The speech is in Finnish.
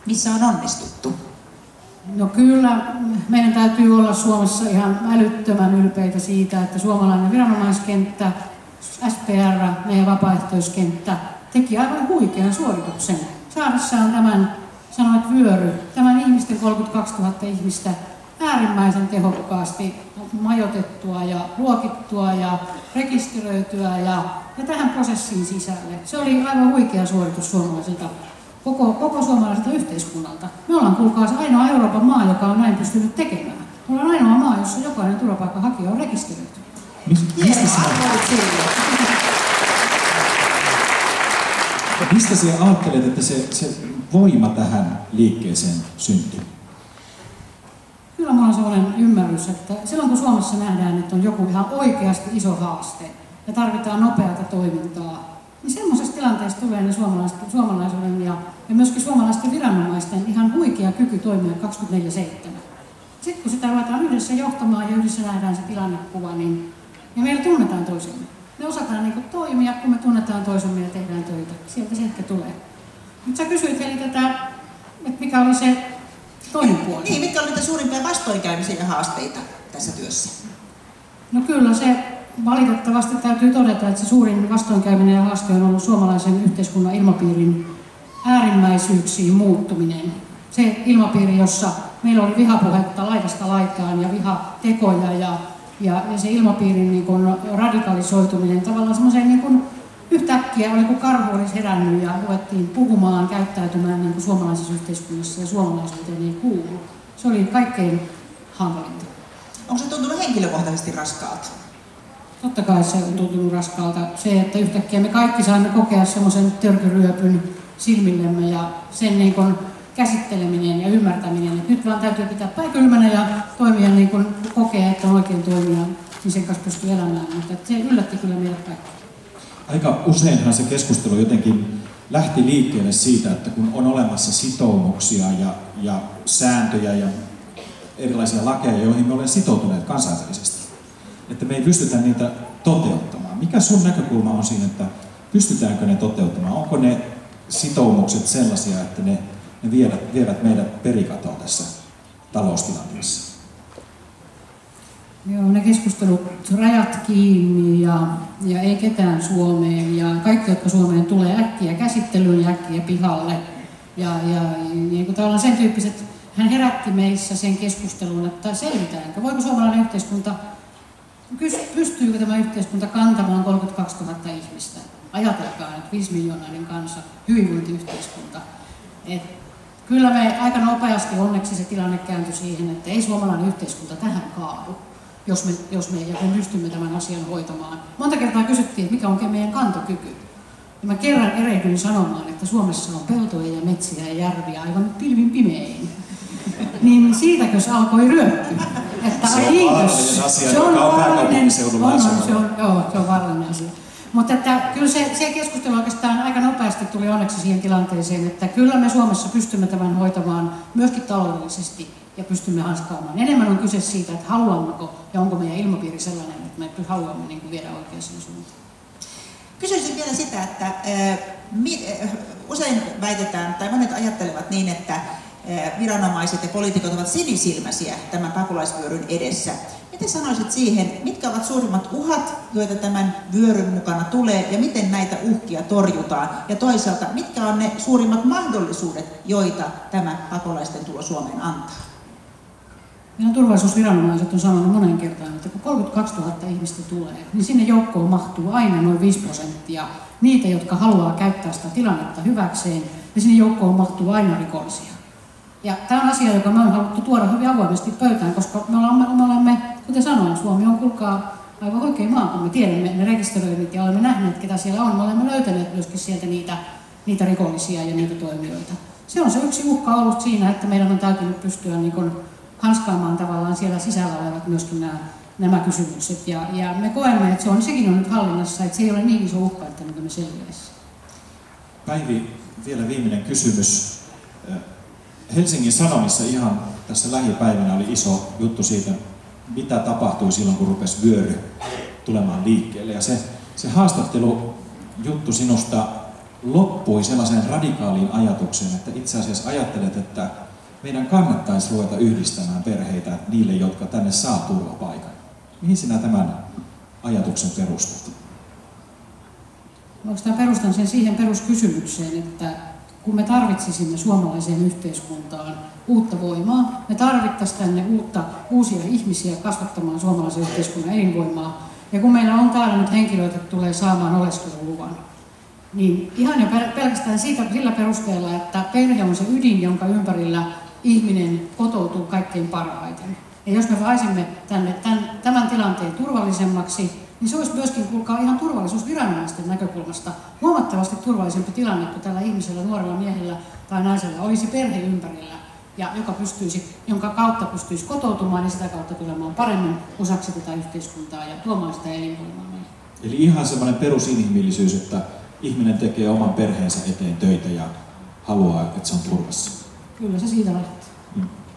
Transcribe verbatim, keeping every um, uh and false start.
missä on onnistuttu? No kyllä, meidän täytyy olla Suomessa ihan älyttömän ylpeitä siitä, että suomalainen viranomaiskenttä, S P R, meidän vapaaehtoiskenttä, teki aivan huikean suorituksen saadessaan tämän, sanoit vyöry, tämän ihmisten kolmekymmentäkaksituhatta ihmistä äärimmäisen tehokkaasti majoitettua ja luokittua ja rekisteröityä ja, ja tähän prosessiin sisälle. Se oli aivan huikea suoritus suomalaisilta, koko, koko suomalaiselta yhteiskunnalta. Me ollaan kuulkaas ainoa Euroopan maa, joka on näin pystynyt tekemään. Me ollaan ainoa maa, jossa jokainen turvapaikanhakija on rekisteröity. Mistä sä, mistä sä ajattelet, että se, se voima tähän liikkeeseen syntyy? Kyllä minulla on sellainen ymmärrys, että silloin kun Suomessa nähdään, että on joku ihan oikeasti iso haaste ja tarvitaan nopeata toimintaa, niin semmoisessa tilanteessa tulee ne suomalaisuuden ja, ja myöskin suomalaisten viranomaisten ihan huikea kyky toimia kaksikymmentäneljä seitsemän. Sitten kun sitä ruvetaan yhdessä johtamaan ja yhdessä nähdään se tilannekuva, niin ja meillä tunnetaan toisemme. Me osataan niin kuin toimia, kun me tunnetaan toisemme ja tehdään töitä. Sieltä se ehkä tulee. Mutta sä kysyit Heli tätä, että mikä oli se toinen puoli. Niin, mitkä olivat suurimpia vastoinkäymisiä ja haasteita tässä työssä? No kyllä se valitettavasti täytyy todeta, että se suurin vastoinkäyminen ja haaste on ollut suomalaisen yhteiskunnan ilmapiirin äärimmäisyyksiin muuttuminen. Se ilmapiiri, jossa meillä oli vihapuhetta laidasta laitaan ja vihatekoja ja, ja, ja se ilmapiirin niin kuin radikalisoituminen tavallaan semmoiseen niin kuin yhtäkkiä oli kuin karhu olisi herännyt ja ruvettiin puhumaan, käyttäytymään niin kuin suomalaisessa yhteiskunnassa ja suomalaisuuteen ei kuulu. Se oli kaikkein hankalinta. Onko se tuntunut henkilökohtaisesti raskaalta? Totta kai se on tuntunut raskaalta. Se, että yhtäkkiä me kaikki saimme kokea semmoisen törkyryöpyn silmillemme ja sen niin kuin käsitteleminen ja ymmärtäminen. Että nyt vaan täytyy pitää pää kylmänä ja toimia niin kuin kokee, että on oikein toimia, niin sen kanssa pystyy elämään. Mutta se yllätti kyllä meidät kaikki. Aika useinhan se keskustelu jotenkin lähti liikkeelle siitä, että kun on olemassa sitoumuksia ja, ja sääntöjä ja erilaisia lakeja, joihin me olemme sitoutuneet kansainvälisesti, että me ei pystytä niitä toteuttamaan. Mikä sun näkökulma on siinä, että pystytäänkö ne toteuttamaan? Onko ne sitoumukset sellaisia, että ne, ne vievät, vievät meidät perikatoon tässä taloustilanteessa? Joo, ne keskustelut, rajat kiinni ja, ja ei ketään Suomeen ja kaikki, jotka Suomeen tulee äkkiä käsittelyyn ja äkkiä pihalle. Ja, ja niin kuin tavallaan sen tyyppiset, hän herätti meissä sen keskustelun, että selvitäänkö, voiko suomalainen yhteiskunta, pystyykö tämä yhteiskunta kantamaan kolmekymmentäkaksituhatta ihmistä? Ajatelkaa nyt viisi miljoonainen kansa, hyvinvointiyhteiskunta. Et kyllä me aika nopeasti onneksi se tilanne kääntyi siihen, että ei suomalainen yhteiskunta tähän kaadu. Jos me, jos me, me pystymme tämän asian hoitamaan. Monta kertaa kysyttiin, että mikä on meidän kantokyky. Ja mä kerran erehdyin sanomaan, että Suomessa on peltoja ja metsiä ja järviä aivan pilvin pimein. Niin siitäkö se alkoi ryöppy? Että se on vaarallinen asia, se on joka on pääkaupunkiseudulla on, se on, joo, se on vaarallinen asia. Mutta että kyllä se, se keskustelu oikeastaan aika nopeasti tuli onneksi siihen tilanteeseen, että kyllä me Suomessa pystymme tämän hoitamaan myöskin taloudellisesti ja pystymme hanskaamaan. Enemmän on kyse siitä, että haluammeko ja onko meidän ilmapiiri sellainen, että me haluamme niin kuin viedä oikeaan suuntaan. Kysyisin vielä sitä, että äh, mi, äh, usein väitetään, tai monet ajattelevat niin, että äh, viranomaiset ja poliitikot ovat sinisilmäisiä tämän pakolaisvyöryn edessä. Miten sanoisit siihen, mitkä ovat suurimmat uhat, joita tämän vyöryn mukana tulee, ja miten näitä uhkia torjutaan? Ja toisaalta, mitkä on ne suurimmat mahdollisuudet, joita tämä pakolaisten tulo Suomeen antaa? Meidän turvallisuusviranomaiset on sanonut monen kertaan, että kun kolmekymmentäkaksituhatta ihmistä tulee, niin sinne joukkoon mahtuu aina noin viisi prosenttia niitä, jotka haluaa käyttää sitä tilannetta hyväkseen, ja sinne joukkoon mahtuu aina rikollisia. Ja tämä on asia, joka me on haluttu tuoda hyvin avoimesti pöytään, koska me olemme, me olemme kuten sanoin, Suomi on kuulkaa aivan oikein maa, kun me tiedämme ne rekisteröinnit ja olemme nähneet, ketä siellä on. Me olemme löytäneet myöskin sieltä niitä, niitä rikollisia ja niitä toimijoita. Se on se yksi uhka ollut siinä, että meidän on täytynyt pystyä niin kuin hanskaamaan tavallaan siellä sisällä olevat myöskin nämä, nämä kysymykset. Ja, ja me koemme, että se on, sekin on nyt hallinnassa, että se ei ole niin iso uhka, että me selviäisi. Päivi, vielä viimeinen kysymys. Helsingin Sanomissa ihan tässä lähipäivänä oli iso juttu siitä, mitä tapahtui silloin, kun rupesi vyöry tulemaan liikkeelle. Ja se, se haastattelujuttu sinusta loppui sellaiseen radikaaliin ajatukseen, että itse asiassa ajattelet, että meidän kannattaisi ruveta yhdistämään perheitä niille, jotka tänne saa turvapaikan. Mihin sinä tämän ajatuksen perustat? Oikeastaan perustan sen siihen peruskysymykseen, että kun me tarvitsisimme suomalaiseen yhteiskuntaan uutta voimaa, me tarvittaisiin tänne uutta, uusia ihmisiä kasvattamaan suomalaisen yhteiskunnan elinvoimaa. Ja kun meillä on täällä nyt henkilöitä, jotka tulee saamaan oleskeluluvan, niin ihan jo pelkästään siitä, sillä perusteella, että perhe on se ydin, jonka ympärillä ihminen kotoutuu kaikkein parhaiten. Ja jos me saisimme tänne tämän, tämän tilanteen turvallisemmaksi, niin se olisi myöskin, kuulkaa, ihan turvallisuusviranomaisten näkökulmasta huomattavasti turvallisempi tilanne, kun tällä ihmisellä, nuorella miehellä tai naisella olisi perhe ympärillä, ja joka pystyisi, jonka kautta pystyisi kotoutumaan ja sitä kautta tulemaan paremmin osaksi tätä yhteiskuntaa ja tuomaan sitä elinvoimaa. Eli ihan semmoinen perusinhimillisyys, että ihminen tekee oman perheensä eteen töitä ja haluaa, että se on turvassa. Kyllä se siitä lähtee. Hmm.